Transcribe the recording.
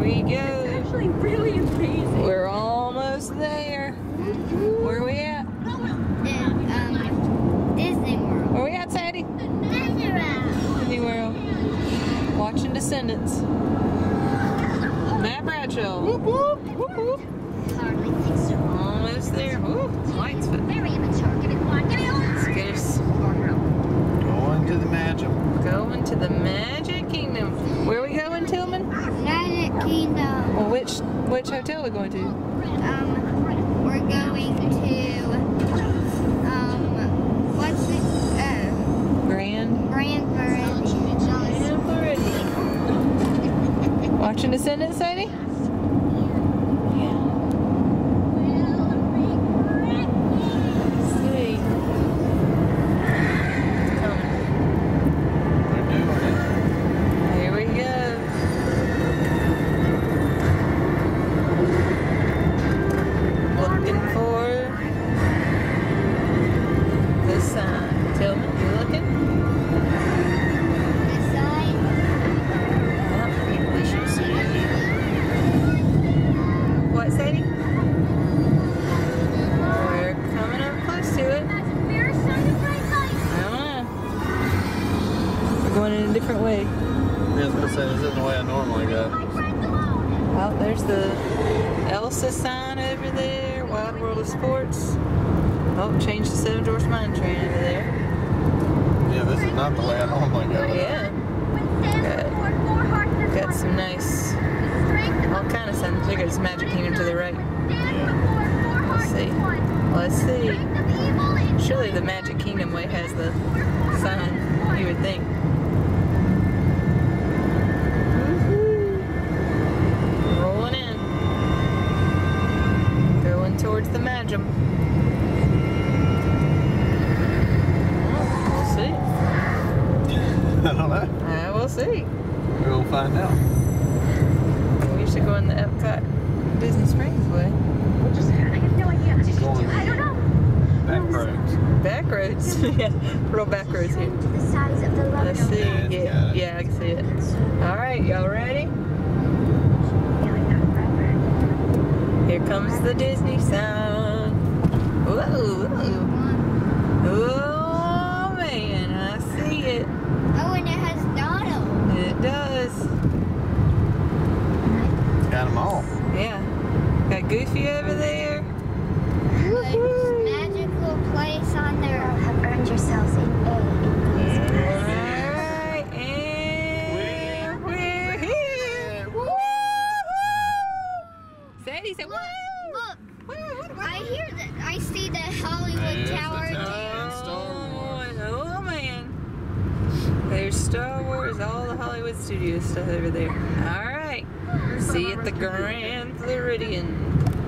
we go. It's actually really amazing. We're almost there. Where are we at? Disney World. Where are we at, Sadie? Disney World. Disney World. Watching Descendants. Matt Bradshaw. Whoop, whoop, whoop, whoop. Hardly think so. Almost there. Ooh, lights. Very immature. Give me one. Give me one. Let's get us Going to the Magic. going to the Magic Kingdom. Where are we going, Tillman? Magic Kingdom. Well, which hotel are we going to? We're going to what's it? Grand Floridian. Watching Descendants, Sadie? See. It's coming. They're doing it. Here we go. Looking for the sign. Tillman, you looking? The sign. We should see it. What, Sadie? We're coming up close to it. I don't know. We're going in a different way. I was going to say, this isn't the way I normally go. Well, there's the Elsa sign over there. Wild World of Sports. Oh, changed to Seven Dwarfs Mine Train over there. Yeah, this is not the way I normally go. Yeah. Got some nice, all kind of signs. Look at this Magic Kingdom to the right. Let's see. Let's see. Surely the Magic Kingdom way has the sign, you would think. Rolling in. Going towards the Magum. We'll see. I don't know. We'll see. We'll find out. We should go in the Epcot Disney Springs way. I have no idea. Going I don't know. back roads. Back roads? Yeah, real back roads here. To the size of the Let's see. Yeah, Yeah, I can see it. All right, y'all ready? Here comes the Disney sign. Whoa. Oh, man, I see it. Oh, and it has Donald. It does. Got them all. Yeah. Got Goofy over there. Most magical place on there. Have earned yourselves an A. Alright, and we're here. Woo-hoo! Sadie said, Look, woo! I hear that. I see the Hollywood There's the Tower. tower. Star Wars. Oh man. There's Star Wars, all the Hollywood Studios stuff over there. Alright. See you at the Grand Floridian.